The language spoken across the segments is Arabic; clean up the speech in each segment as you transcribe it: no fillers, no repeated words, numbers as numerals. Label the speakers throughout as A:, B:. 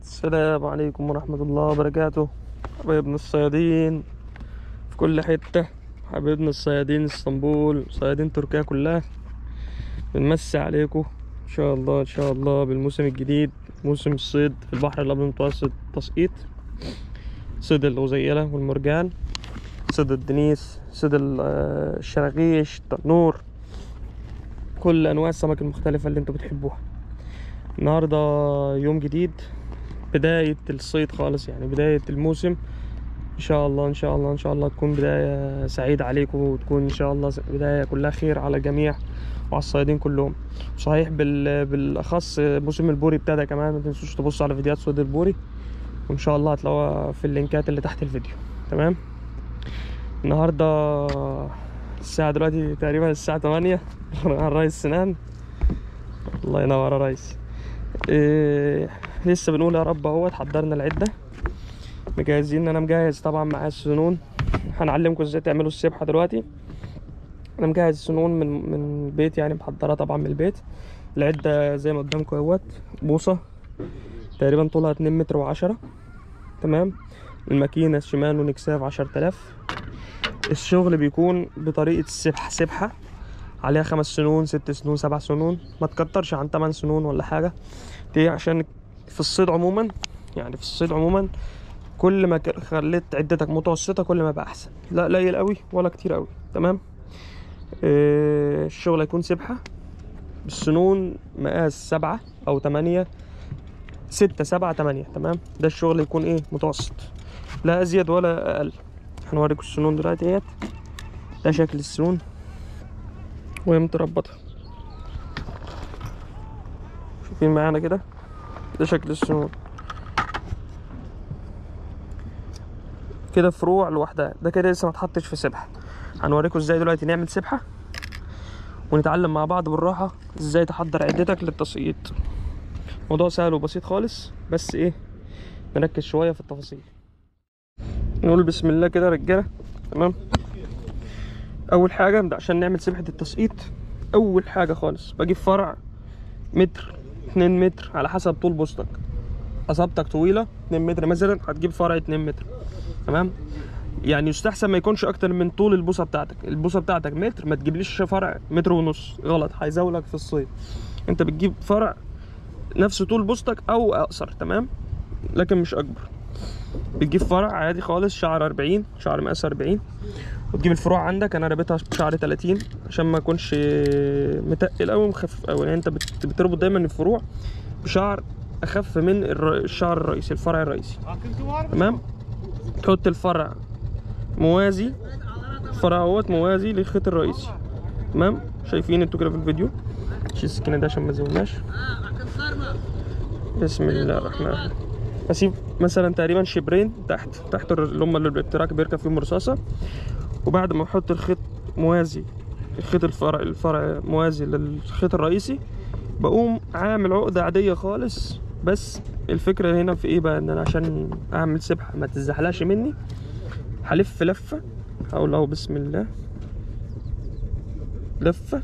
A: السلام عليكم ورحمة الله وبركاته. حبايبنا الصيادين في كل حتة، حبايبنا الصيادين اسطنبول، صيادين تركيا كلها، بنمسي عليكم ان شاء الله ان شاء الله بالموسم الجديد، موسم الصيد في البحر الابيض المتوسط. تسقيط صيد الغزيلة والمرجان، صيد الدنيس، صيد الشراغيش، التنور، كل انواع السمك المختلفة اللي انتوا بتحبوها. النهاردة يوم جديد، بداية الصيد خالص، يعني بداية الموسم. ان شاء الله ان شاء الله ان شاء الله تكون بداية سعيدة عليكم، وتكون ان شاء الله بداية كلها خير على الجميع وعلى الصيادين كلهم. صحيح بالاخص موسم البوري ابتدى كمان، ما تنسوش تبصوا على فيديوهات صيد البوري، وان شاء الله هتلاقوها في اللينكات اللي تحت الفيديو. تمام. النهارده الساعة دلوقتي تقريبا الساعة 8 على الريس سنان. الله ينور يا ريس. لسه بنقول يا رب اهوت. حضرنا العدة، مجهزين. انا مجهز طبعا معايا السنون، هنعلمكم ازاي تعملوا السبحة دلوقتي. انا مجهز السنون من البيت، يعني محضرها طبعا من البيت. العدة زي ما قدامكم اهوت، بوصة تقريبا طولها 2 متر و10. تمام. الماكينة شيمانو نكساف 10000. الشغل بيكون بطريقة السبحة، سبحة عليها 5 سنون 6 سنون 7 سنون، ما تكترش عن 8 سنون ولا حاجة. دي عشان في الصيد عموما، يعني في الصيد عموما كل ما خليت عدتك متوسطة كل ما بقى احسن، لا قليل قوي ولا كتير قوي. تمام. الشغل هيكون سبحة بالسنون مقاس 7 أو 8، 6 7 8. تمام. ده الشغل يكون ايه متوسط، لا ازيد ولا اقل. هنوريكم السنون دلوقتي اهيت. ده شكل السنون وهي متربطة، شايفين معانا كده؟ ده شكل السنون كده، فروع لوحدها. ده كده لسه ما اتحطش في سبحة. هنوريكم ازاي دلوقتي نعمل سبحة، ونتعلم مع بعض بالراحة ازاي تحضر عدتك للتصقيط. موضوع سهل وبسيط خالص، بس ايه، نركز شوية في التفاصيل. نقول بسم الله كده يا رجالة. تمام. اول حاجة نبدأ عشان نعمل سبحة التسقيط. اول حاجة خالص بجيب فرع متر 2 متر على حسب طول بوصتك. اصابتك طويلة 2 متر مثلا، هتجيب فرع 2 متر. تمام. يعني يستحسن ما يكونش اكتر من طول البوصه بتاعتك. البوصه بتاعتك متر، ما تجيبليش فرع متر ونص، غلط، هيزاولك في الصيد. انت بتجيب فرع نفس طول بوصتك او اقصر. تمام. لكن مش اكبر. بتجيب فرع عادي خالص، شعر 40، شعر مقاس 40، وتجيب الفروع عندك. انا رابطها بشعر 30 عشان ما يكونش متقل قوي ومخفف قوي. يعني انت بتربط دايما الفروع بشعر اخف من الشعر الرئيسي، الفرع الرئيسي. تمام. تحط الفرع موازي، الفرع اهوت موازي للخيط الرئيسي. تمام. شايفين انتوا كده في الفيديو. شيل السكينه ده عشان ما تزولناش. بسم الله الرحمن الرحيم. اسيب مثلا تقريبا شبرين تحت اللي هم اللي التراك بيركب فيهم رصاصه. وبعد ما احط الخيط موازي، الخيط الفرع موازي للخيط الرئيسي، بقوم عامل عقده عاديه خالص. بس الفكره هنا في ايه بقى، ان انا عشان اعمل سبحه ما تزحلقش مني، هلف لفه. هقول اهو بسم الله، لفه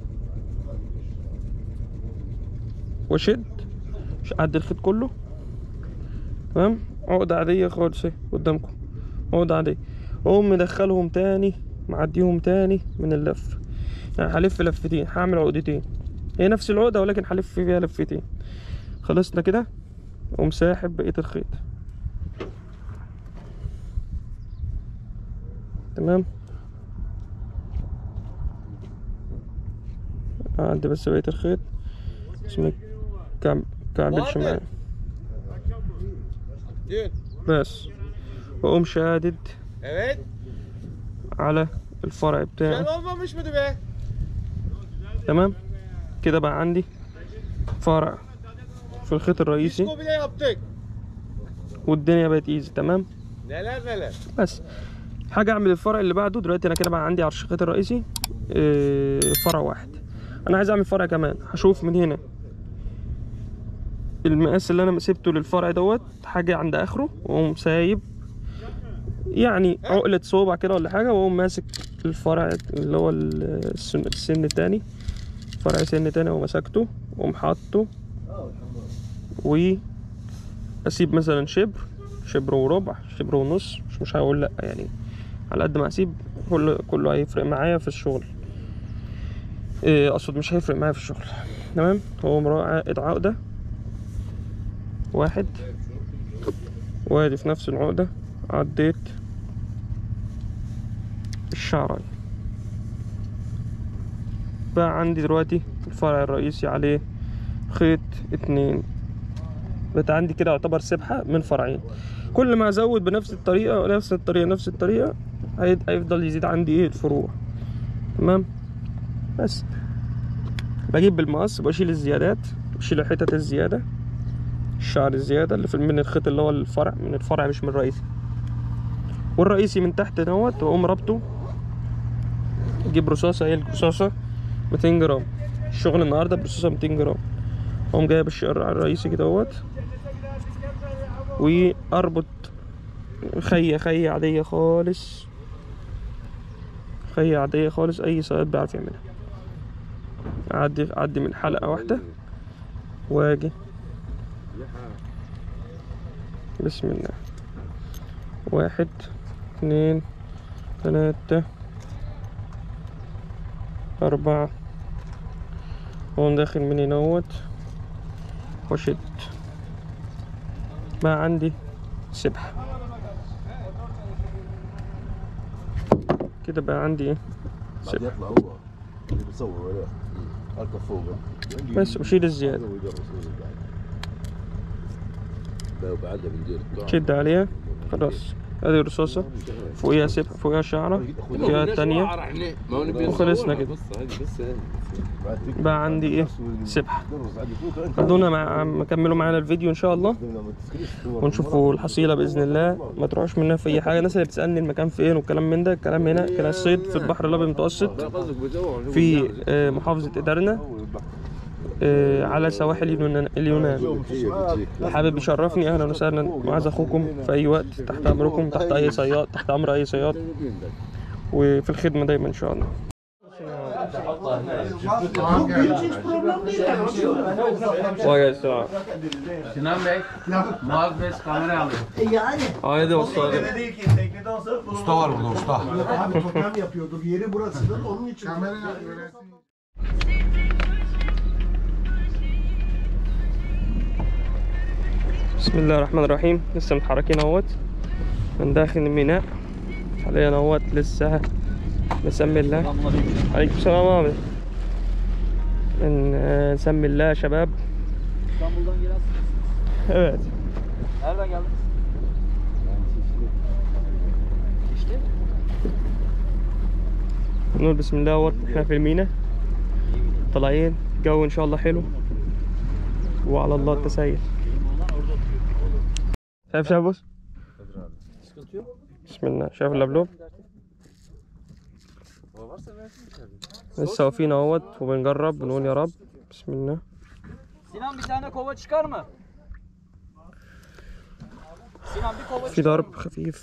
A: واشد، مش قد الخيط كله. تمام. عقده عاديه خالص اهي قدامكم، عقده عاديه. واقوم مدخلهم تاني، معديهم تاني من اللف. يعني هلف لفتين، هعمل عقدتين، هي نفس العقده ولكن هلف فيها لفتين. خلصنا كده. اقوم ساحب بقيه الخيط. تمام. عندي بس بقيه الخيط عشان مكعبلش معايا بس. واقوم شادد على الفرع بتاعي. تمام. كده بقى عندي فرع في الخيط الرئيسي والدنيا بقت ايزي. تمام. لا بس حاجه اعمل الفرع اللي بعده. دلوقتي انا كده بقى عندي على الخيط الرئيسي فرع واحد. انا عايز اعمل فرع كمان. هشوف من هنا المقاس اللي انا سيبته للفرع دوت حاجه عند اخره، واقوم سايب يعني عقله صوبع كده ولا حاجه، واقوم ماسك الفرع اللي هو السن التاني، فرع سن تاني، ومسكته واقوم حاطه اسيب مثلا شبر وربع، شبر ونص، مش هقول لا يعني، على قد ما اسيب كله هيفرق معايا في الشغل. اقصد مش هيفرق معايا في الشغل. تمام. هو عقد عقدة واحد، وادي في نفس العقدة عديت الشعراية. بقى عندي دلوقتي الفرع الرئيسي عليه خيط 2. بقى عندي كده يعتبر سبحة من فرعين. كل ما ازود بنفس الطريقة نفس الطريقة هيفضل يزيد عندي ايه الفروع. تمام. بس بجيب بالمقص، بشيل الزيادات، بشيل الحتت الزيادة، الشعر الزيادة اللي من الخيط اللي هو من الفرع مش من الرئيسي. والرئيسي من تحت دوت، واقوم رابطه. اجيب رصاصة، هي الرصاصة 200 جرام. الشغل النهاردة برصاصة 200 جرام. اقوم جايب الشعر الرئيسي كده اهوت، واربط خية عادية خالص، خية عادية خالص، اي صياد بيعرف يعملها. اعدي من حلقة واحدة، واجي بسم الله 1 2 3 4، واقوم داخل من هنا واشد. بقى عندي سبحة كده، بقى عندي ايه سبحة. بس اشيل الزيادة، شد عليها خلاص. ادي الرصاصة فوقيها سبحة، فوقيها شعرة، فوقيها التانية، وخلصنا كده. بقى عندي ايه سبحة. خلونا مكملوا معانا الفيديو ان شاء الله، ونشوفوا الحصيلة بإذن الله. ما تروحوش منها في اي حاجة. الناس اللي بتسألني المكان فين والكلام من ده، الكلام هنا كان الصيد في البحر الابيض المتوسط، في محافظة إدارنا، على سواحل اليونان. حابب يشرفني، اهلا وسهلا، معاذ اخوكم في اي وقت، تحت امركم، تحت اي صياد، تحت امر اي صياد، وفي الخدمة دايما ان شاء الله.
B: Sinan Bey, Muaz Bey kamera alıyor.
A: Haydi usta.
C: Usta var burada usta.
D: Abi program yapıyorduk. Yeri burasıdır. Onun için.
A: بسم الله الرحمن الرحيم. لسه متحركين اهوت من داخل الميناء حاليا اهوت. لسه نسمي الله. عليكم السلام abi. نسمي الله يا شباب.
B: İstanbul'dan gelen.
A: Evet.
B: Nereden geldiniz? İşte.
A: نقول بسم الله اهوت. احنا في الميناء طالعين، الجو ان شاء الله حلو، وعلى الله التسير. شايف بص.
B: Sıkıntı yok.
A: بسم الله. شايف اللبلوب لسه واقفين اهوت وبنجرب، بنقول يا رب. بسم الله.
B: Sinan bir tane kova çıkar mı? Sinan bir kova
A: في
B: çıkar
A: ضرب
B: mı?
A: خفيف.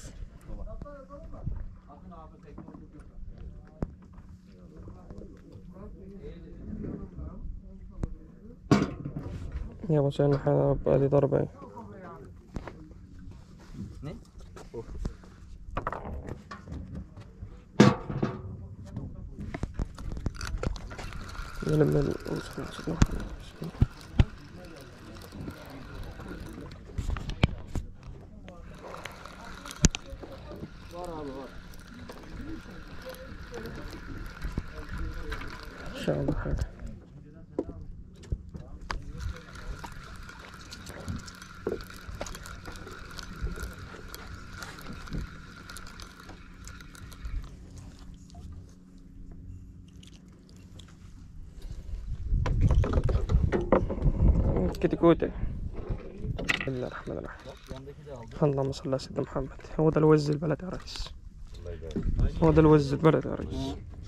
A: يا بص انا ادي ضربة اهي.
B: Ne?
A: لما ان شاء الله حاجة. كتكوتة. بسم الله الرحمن الرحيم. اللهم صل على سيدنا محمد. هو ده الوز البلد يا ريس، هو ده الوز البلد يا ريس.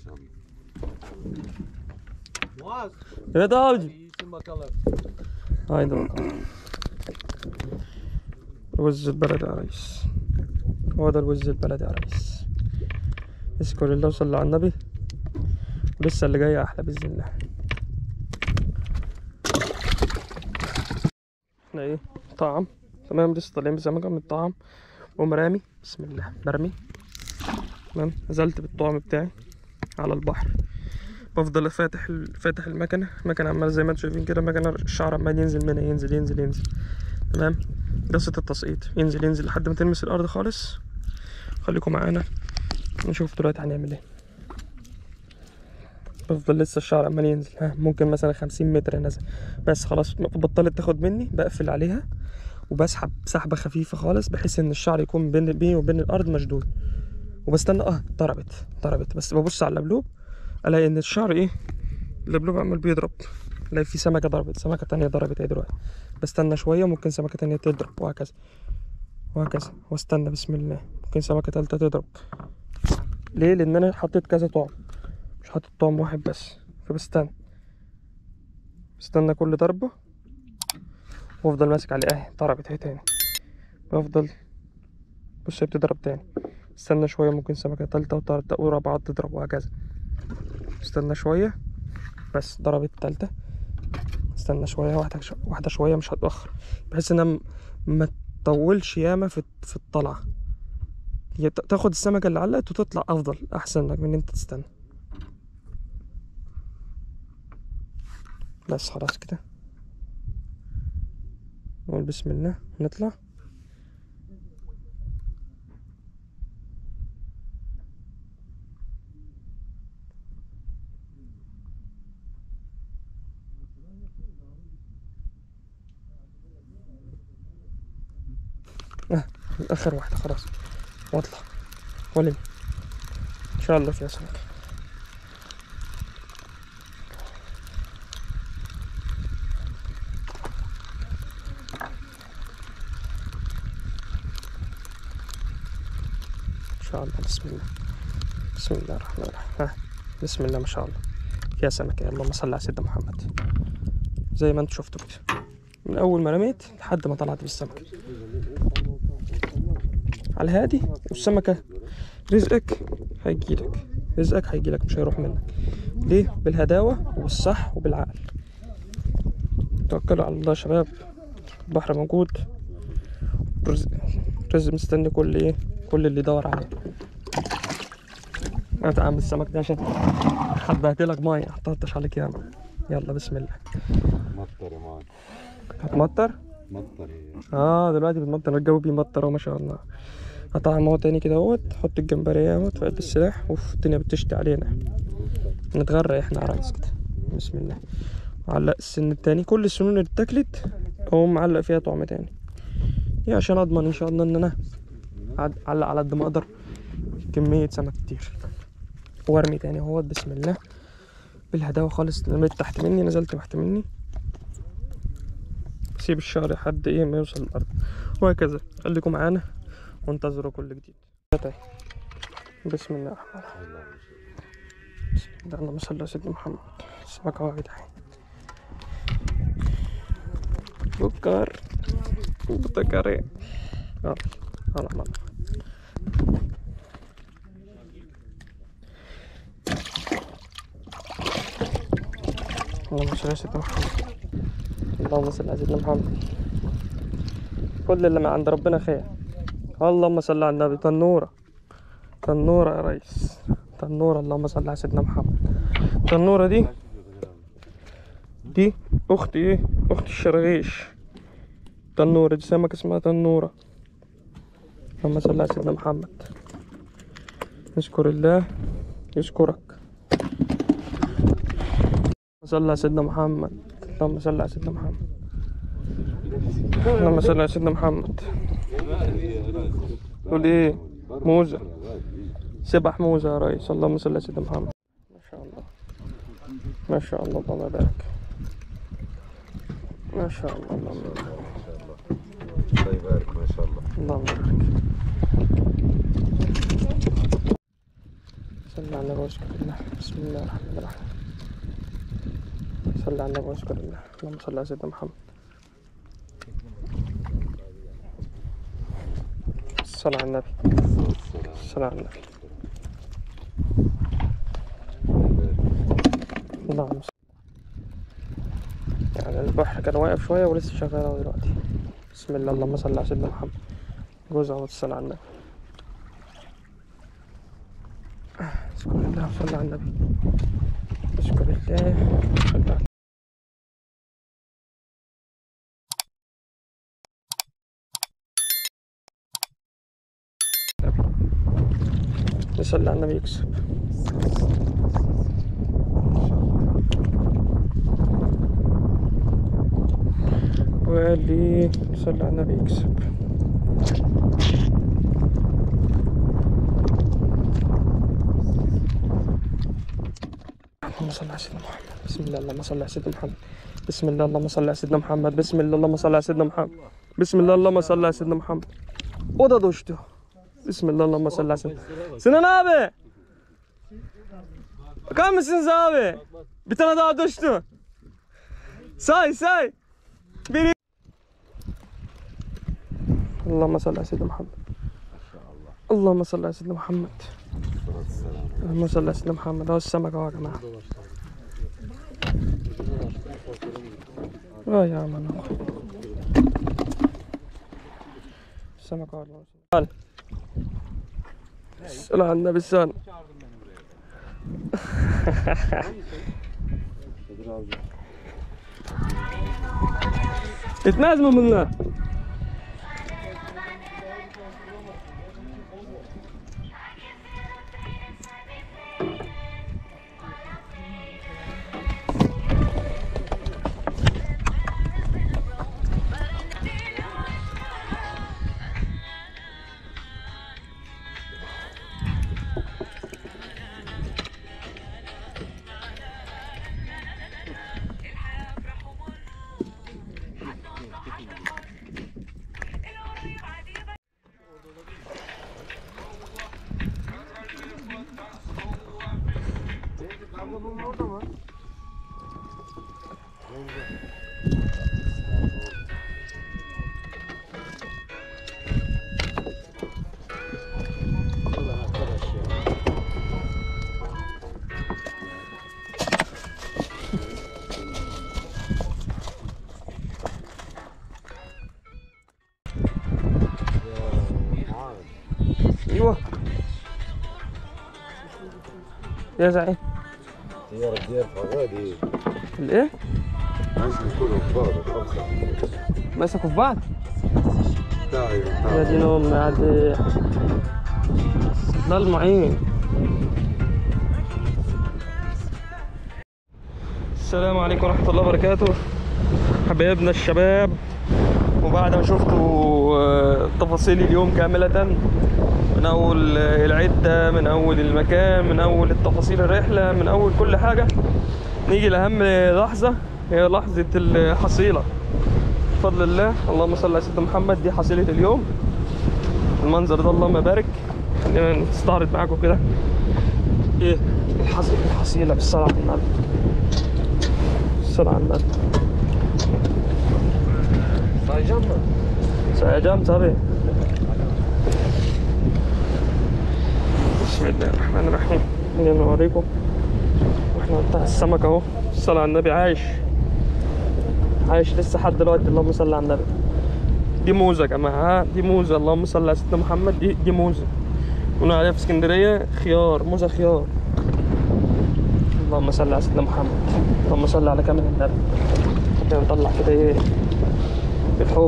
B: Muaz.
A: Evet abicim.
B: İyisin bakalım.
A: هايدا الوز البلد يا ريس، هو ده الوز البلد يا ريس. اذكر الله وصلى على النبي، لسه اللي جاي احلى باذن الله. احنا ايه طعم تمام. لسه طالعين بسمكة من الطعام ومرامي. بسم الله برمي. تمام. نزلت بالطعم بتاعي على البحر، بفضل فاتح المكنة عمال زي ما انتم شايفين كده. المكنة الشعر عمال ينزل منها، ينزل ينزل ينزل. تمام. قصة التسقيط، ينزل ينزل لحد ما تلمس الأرض خالص. خليكم معانا نشوف دلوقتي هنعمل ايه. بفضل لسه الشعر عمال ينزل، ها ممكن مثلا 50 متر نزل، بس خلاص بطلت تاخد مني. بقفل عليها وبسحب سحبة خفيفة خالص بحيث ان الشعر يكون بيني وبين الأرض مشدود. وبستنى ضربت بس ببص على اللبلوب الاقي ان الشعر ايه، اللبلوب عمال بيضرب. الاقي في سمكة ضربت، سمكة تانية ضربت اهي دلوقتي. بستنى شوية ممكن سمكة تانية تضرب، وهكذا وهكذا. واستنى بسم الله ممكن سمكة تالتة تضرب. ليه؟ لان انا حطيت كذا طعم، مش حاطط طعم واحد بس. فبستنى كل ضربة وافضل ماسك عليه. اهي ضربت اهي تاني. بفضل بص هي بتضرب تاني. استنى شوية ممكن سمكة تالتة ورابعة تضرب، وهكذا. استنى شوية بس ضربت التالتة. استنى شوية واحدة شوية، مش هتأخر، بحيث ان ما تطولش ياما في الطلعة. تاخد السمكة اللي علقت وتطلع افضل، احسن لك من ان انت تستنى. بس خلاص كده، نقول بسم الله نطلع. اخر واحدة خلاص، واطلع ولم ان شاء الله فيها سمكة. ان شاء الله. بسم الله، بسم الله الرحمن الرحيم. بسم الله ما شاء الله فيها سمكة. اللهم صل على سيدنا محمد. زي ما انتم شفتوا كده، من اول ما رميت لحد ما طلعت بالسمكة على الهادي. والسمكة رزقك هيجيلك مش هيروح منك. ليه؟ بالهداوة والصح وبالعقل. توكلوا على الله يا شباب، البحر موجود، رزق مستني كل اللي يدور عليه. اتعامل السمك ده عشان حبهتلك مية، حطيتش عليك ياما. يلا بسم الله.
C: مطر يا مان.
A: هتمطر؟
C: مطر
A: دلوقتي بتمطر، الجو بيمطر اهو ما شاء الله. هطعم اهو تاني كده اهوت، حط الجمبريه اهوت في قلب السلاح، والدنيا بتشتي علينا، نتغرق احنا يا ريس كده. بسم الله. علق السن التاني، كل السنون اللي اتاكلت اقوم معلق فيها طعم تاني، عشان اضمن ان شاء الله ان انا اعلق على قد ما اقدر كميه سمك كتير. وارمي تاني اهوت. بسم الله بالهداوه خالص. رميت تحت مني، نزلت تحت مني، سيب الشعر لحد ما يوصل الارض، وهكذا. خليكم معانا وانتظروا كل جديد. بسم الله الرحمن الرحيم. بسم الله، اللهم صل على سيدنا محمد. السمكة واحدة اهي. بكر بتكري. يلا اللهم صل على سيدنا محمد. اللهم صل على سيدنا محمد. كل اللي ما عند ربنا خير. اللهم صل على النبي. تنورة يا ريس، تنورة. اللهم صل على سيدنا محمد. التنورة دي اختي الشرغيش. تنورة دي سمكة اسمها تنورة. اللهم صل على سيدنا محمد. اذكر الله يذكرك. صل على سيدنا محمد. اللهم صل على سيدنا محمد. اللهم صل على سيدنا محمد. تقول ايه؟ موزة، سبح موزة يا ريس. اللهم صل على سيدنا محمد. ما شاء الله ما شاء الله، اللهم بارك. ما شاء الله، اللهم بارك.
C: الله يبارك ما شاء الله.
A: اللهم بارك. صل على النبي واذكر الله. بسم الله الرحمن الرحيم. صل على النبي واذكر الله. اللهم صل على سيدنا محمد. الصلاة على النبي. الصلاة على النبي. اللهم صل. يعني البحر كان واقف شوية ولسه شغال اهو دلوقتي. بسم الله اللهم صل على سيدنا محمد. جوزها والصلاة على النبي. اشكر الله وصلى على النبي. اشكر الله وصلى على النبي. يصلي على النبي يكسب. واللي يصلي على النبي يكسب. اللهم صل على سيدنا محمد. بسم الله اللهم صل على سيدنا محمد. بسم الله اللهم صل على سيدنا محمد. بسم الله اللهم صل على سيدنا محمد. بسم الله اللهم صل على سيدنا محمد. O da düştü. Bismillahirrahmanirrahim. Sallallahu aleyhi ve sellem. Sinan abi. Bakar mısınız abi? Bir tane daha düştü. Say. Biri. Allahümme salli ala seyyidina Muhammed. Allahümme salli ala seyyidina Muhammed. Allahümme salli ala seyyidina Muhammed. O السمكة يا جماعة. يا من السمكة والله. الصلاة على النبي السلام. اتنازلوا منها. ايوه يا زعيم.
C: يا رجال فغادي
A: الايه؟
C: عايز يكونوا في بعض الخمسة.
A: مسكوا في بعض؟
C: تعالوا
A: يا دين امي عاد ده المعين. السلام عليكم ورحمة الله وبركاته حبايبنا الشباب. وبعد ما شفتوا تفاصيل اليوم كاملة من أول العدة، من أول المكان، من أول التفاصيل الرحلة، من أول كل حاجة، نيجي لأهم لحظة، هي لحظة الحصيلة بفضل الله. اللهم صل على سيدنا محمد. دي حصيلة اليوم. المنظر ده اللهم بارك. خلينا نستعرض معاكم كده ايه الحصيلة بالصلاة على النبي. الصلاة على النبي. سايجام طبعا. بسم الله الرحمن الرحيم. خلينا نوريكم واحنا بتاع السمك اهو. الصلاة على النبي. عايش لسه لحد دلوقتي. اللهم صل على النبي. دي موزة يا جماعة، دي موزة. اللهم صل على سيدنا محمد. دي موزة قلنا عليها في اسكندرية خيار، موزة خيار. اللهم صل على سيدنا محمد. اللهم صل على كامل النبي. خلينا نطلع كده ايه بالحب.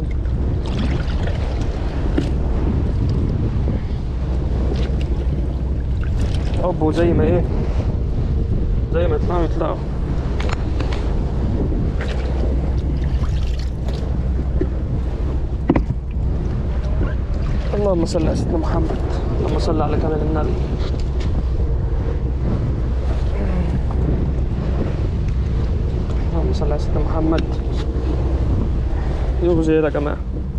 A: حب وزي ما ايه، زي ما يطلعوا. اللهم صل على سيدنا محمد. اللهم صل على كامل النبي. اللهم صل على سيدنا محمد. يغزي يا جماعة،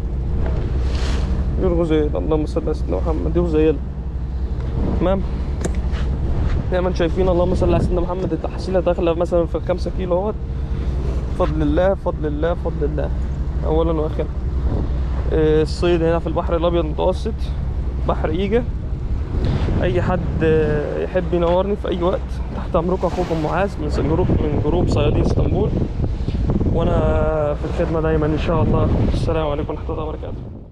A: يغزي. اللهم صل على سيدنا محمد. يغزي. تمام زي ما انتم شايفين. اللهم صل على سيدنا محمد. التحصيلة داخلة مثلا في 5 كيلو اهوت. بفضل الله بفضل الله بفضل الله اولا واخرا. الصيد هنا في البحر الابيض المتوسط، بحر ايجا. اي حد يحب ينورني في اي وقت تحت امركم. اخوكم معاذ من جروب صيادين اسطنبول. وانا في الخدمه دايما ان شاء الله. السلام عليكم ورحمه الله وبركاته.